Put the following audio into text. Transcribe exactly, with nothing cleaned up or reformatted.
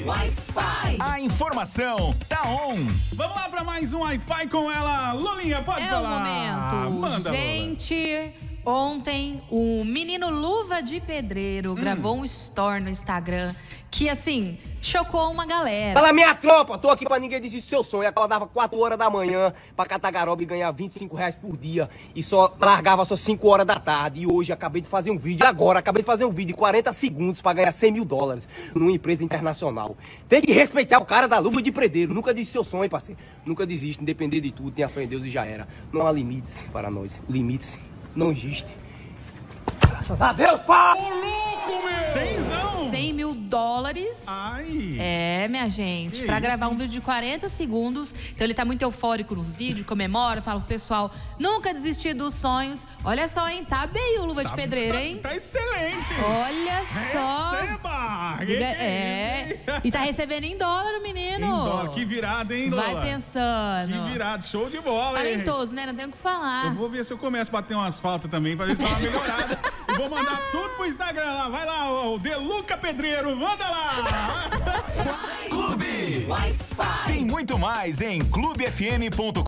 Wi-Fi. A informação tá on. Vamos lá para mais um Wi-Fi com ela. Lulinha, pode é falar. É o momento. Manda, gente, Lula. Ontem o menino Luva de Pedreiro hum. gravou um story no Instagram que, assim, chocou uma galera. Fala, minha tropa, tô aqui pra ninguém desistir do seu sonho. Ela dava quatro horas da manhã pra catar garoba e ganhar vinte e cinco reais por dia. E só largava só cinco horas da tarde. E hoje acabei de fazer um vídeo, agora acabei de fazer um vídeo de quarenta segundos pra ganhar cem mil dólares numa empresa internacional. Tem que respeitar o cara da Luva de Pedreiro. Nunca desiste do seu sonho, parceiro. Nunca desiste, independente de tudo. Tenha fé em Deus e já era. Não há limites para nós. Limites não existem. Graças a Deus, pá! Ô, louco, meu! Cenzão! cem mil dólares. Ai! É, minha gente, que pra isso, gravar hein? um vídeo de quarenta segundos. Então ele tá muito eufórico no vídeo, comemora, fala pro pessoal nunca desistir dos sonhos. Olha só, hein? Tá bem o Luva tá, de Pedreiro, tá, hein? Tá excelente! Olha só! Receba! Diga, é. E tá recebendo em dólar o menino. Em dólar. Que virada, hein, Lola? Vai pensando. Que virada, show de bola, hein? Talentoso, né? Não tem o que falar. Eu vou ver se eu começo a bater umas faltas também, pra ver se dá uma melhorada. E vou mandar tudo pro Instagram lá. Vai lá, o Deluca Pedreiro, manda lá! Clube Wi-Fi. Tem muito mais em clube f m ponto